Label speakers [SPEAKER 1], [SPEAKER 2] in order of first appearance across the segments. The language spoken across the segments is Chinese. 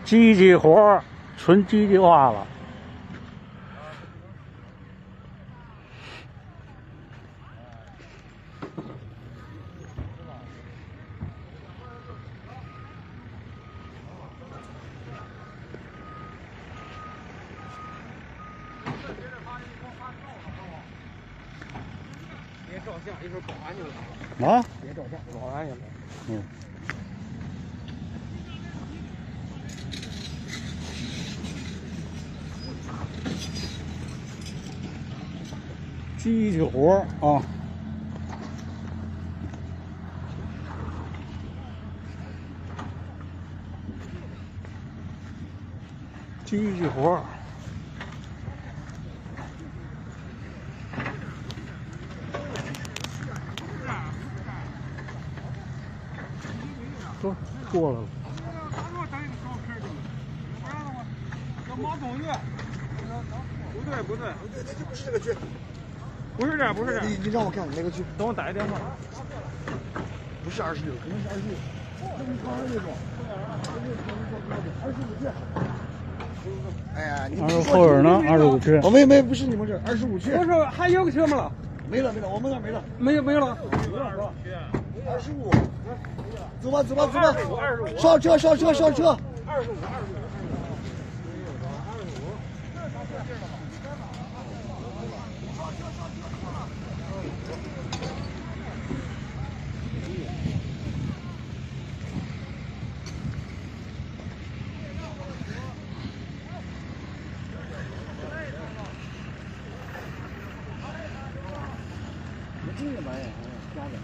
[SPEAKER 1] 机器活儿，纯机器化了。
[SPEAKER 2] 别照相，一会儿保安就来了。
[SPEAKER 1] 啊？
[SPEAKER 2] 别照相，保安也来了。
[SPEAKER 1] 嗯。机器活儿啊。机器活儿。过了。
[SPEAKER 2] 叫马东岳。不对，
[SPEAKER 3] 这不是这个区，
[SPEAKER 2] 不是这，不是这。
[SPEAKER 3] 你让我看哪个区？
[SPEAKER 2] 等我打一电话。
[SPEAKER 3] 不是26，可能是26。这你看那种，25区。哎呀，你
[SPEAKER 1] 后边呢？25区。
[SPEAKER 3] 我没，不是你们这25区。
[SPEAKER 2] 我说还有个车吗了？
[SPEAKER 3] 没了，我们那没了。
[SPEAKER 2] 没了。
[SPEAKER 3] 25。走吧。上车。
[SPEAKER 2] 25。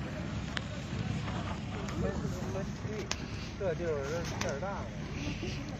[SPEAKER 2] 这地儿人事儿大了。